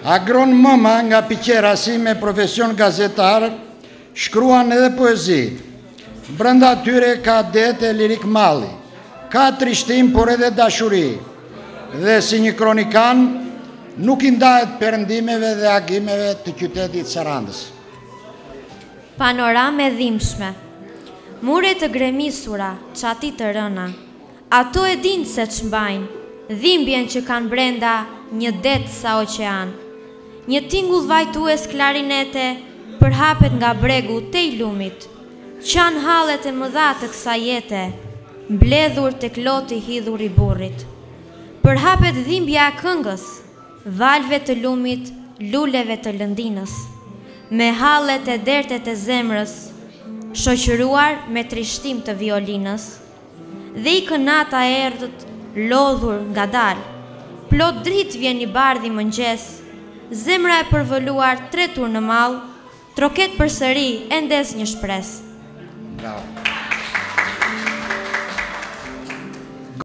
Agron Mema nga Piqerasi me profesion gazetar shkruan edhe poezi. Brenda tyre ka dete lirik malli, ka trishtim por edhe dashuri. Dhe si një kronikan nuk i ndahet perëndimeve dhe agimeve të qytetit Sarandës. Panorame dhimbshme, mure të gremisura, çati të rëna, ato e dinë se ç'mbajnë dhimbjen që kanë brenda një det sa oqean. Një tingull vajtues klarinete përhapet nga bregu te i lumit, qanë hallet e mëdha të kësaj jete, mbledhur tek loti hidhur i burrit. Përhapet dhimbja e këngës, valve të lumit, luleve të lëndinës, me hallet e dertet e zemrës, shoqëruar me trishtim të violinës, dhe i kënata e erdhët lodhur ngadalë, plot dritë vjen i bardhi mëngjes, zemra e përvëluar tretur në mall, troket përsëri endes një shpresë. Bravo.